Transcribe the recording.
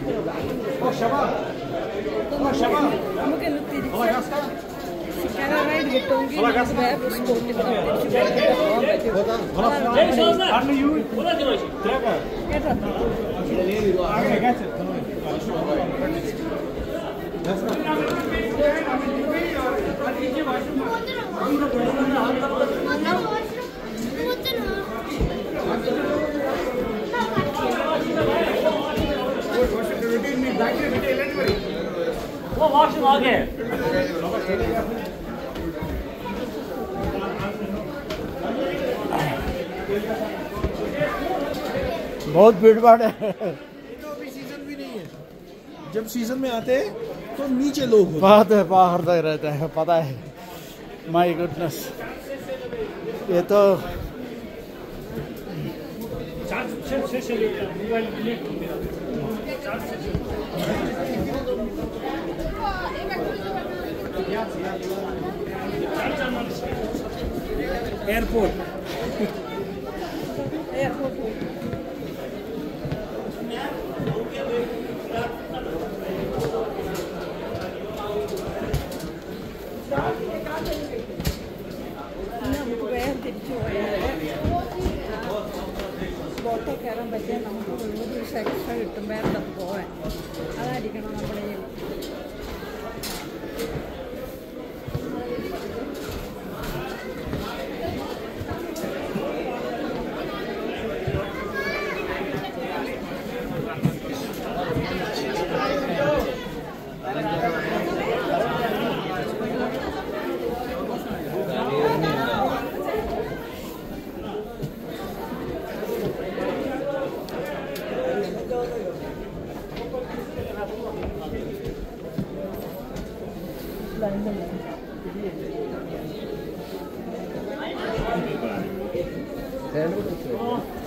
Oh, Shabab. Oh, Shabab. Ride കിട്ടുമെങ്കിൽ വേറെ സ്പോട്ടിൽ वो वॉशरूम आ गए बहुत भीड़ भाड़ है। तो अभी सीजन भी नहीं है। जब सीजन में आते हैं तो नीचे लोग बात है बाहर तक रहता है पता है। माय गुडनेस ये तो एयरपोर्ट നമുക്ക് വേഗം തിരിച്ചു പോയാൽ ബോട്ടിൽ കയറാൻ പറ്റിയാൽ നമുക്ക് 1 ദിവസം എക്സ്ട്രാ കിട്ടും വേറെ പോകാൻ അതായിരിക്കണം നമ്മുടെ है।